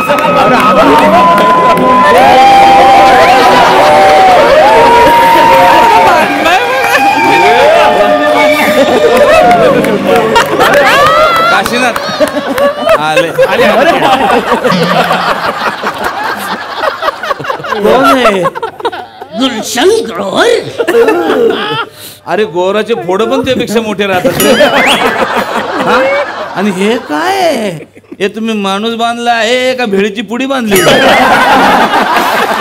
काशीनाथ आले. कोण आहे? गुलशन ग्रोवर. अरे गोराचे फोड पण त्यापेक्षा मोठे राहतात. हा? आणि हे काय हे तुम्ही माणूस बांधला आहे का भेळीची पुडी बांधली?